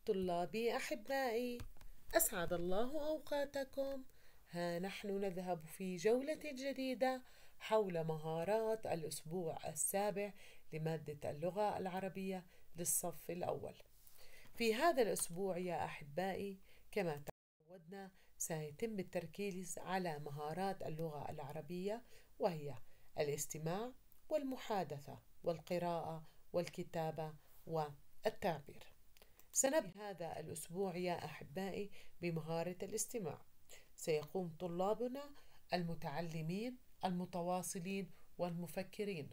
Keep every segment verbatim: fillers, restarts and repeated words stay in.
طلابي أحبائي، أسعد الله أوقاتكم. ها نحن نذهب في جولة جديدة حول مهارات الأسبوع السابع لمادة اللغة العربية للصف الأول. في هذا الأسبوع يا أحبائي كما تعودنا سيتم التركيز على مهارات اللغة العربية، وهي الاستماع والمحادثة والقراءة والكتابة والتعبير. سنبدأ هذا الأسبوع يا أحبائي بمهارة الاستماع. سيقوم طلابنا المتعلمين المتواصلين والمفكرين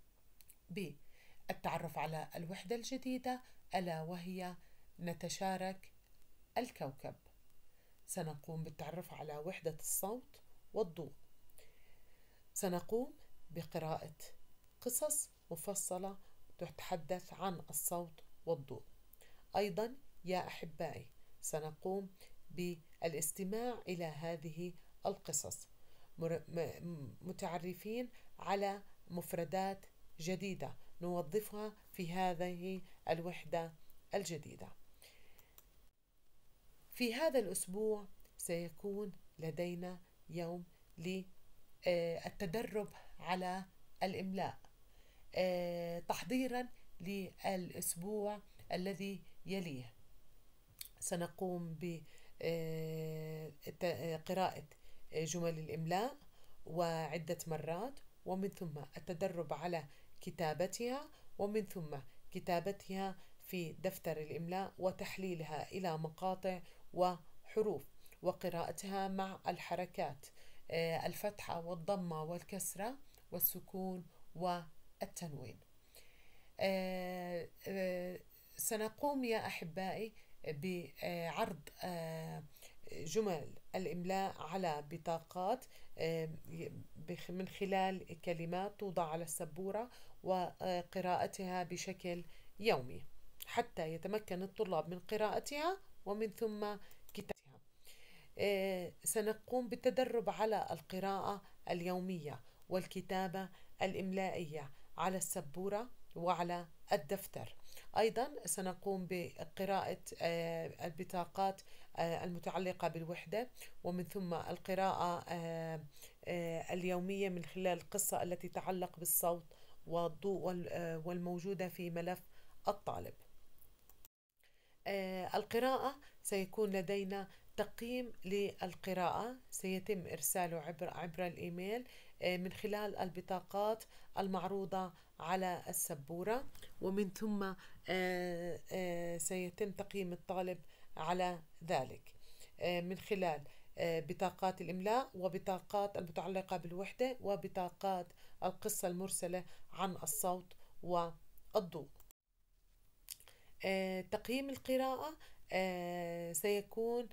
بالتعرف على الوحدة الجديدة، ألا وهي نتشارك الكوكب. سنقوم بالتعرف على وحدة الصوت والضوء. سنقوم بقراءة قصص مفصلة تتحدث عن الصوت والضوء. أيضا يا أحبائي سنقوم بالاستماع إلى هذه القصص متعرفين على مفردات جديدة نوظفها في هذه الوحدة الجديدة. في هذا الأسبوع سيكون لدينا يوم للتدرب على الإملاء تحضيرا للأسبوع الذي يليه. سنقوم بقراءة جمل الإملاء وعدة مرات، ومن ثم التدرب على كتابتها، ومن ثم كتابتها في دفتر الإملاء وتحليلها إلى مقاطع وحروف، وقراءتها مع الحركات الفتحة والضمة والكسرة والسكون والتنوين. سنقوم يا أحبائي بعرض جمل الإملاء على بطاقات من خلال كلمات توضع على السبورة وقراءتها بشكل يومي حتى يتمكن الطلاب من قراءتها ومن ثم كتابتها. سنقوم بالتدرب على القراءة اليومية والكتابة الإملائية على السبورة وعلى الدفتر. أيضا سنقوم بقراءة البطاقات المتعلقة بالوحدة، ومن ثم القراءة اليومية من خلال القصة التي تتعلق بالصوت والضوء والموجودة في ملف الطالب. القراءة سيكون لدينا تقييم للقراءة سيتم إرساله عبر عبر الإيميل من خلال البطاقات المعروضة على السبورة، ومن ثم سيتم تقييم الطالب على ذلك من خلال بطاقات الإملاء وبطاقات المتعلقة بالوحدة وبطاقات القصة المرسلة عن الصوت والضوء. تقييم القراءة سيكون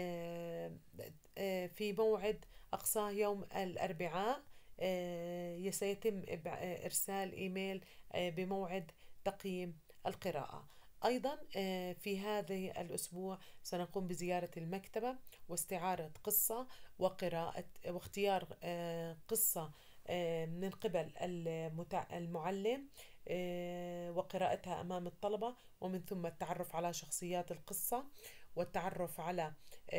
في موعد أقصاه يوم الأربعاء. سيتم إرسال إيميل بموعد تقييم القراءة. أيضا في هذا الأسبوع سنقوم بزيارة المكتبة واستعارة قصة وقراءة واختيار قصة من قبل المعلم وقراءتها أمام الطلبة، ومن ثم التعرف على شخصيات القصة والتعرف على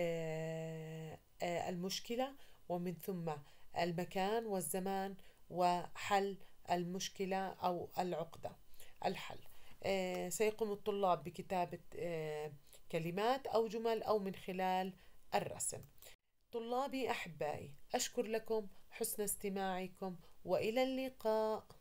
المشكلة، ومن ثم المكان والزمان وحل المشكلة أو العقدة الحل. سيقوم الطلاب بكتابة كلمات أو جمل أو من خلال الرسم. طلابي أحبائي، أشكر لكم حسن استماعكم وإلى اللقاء.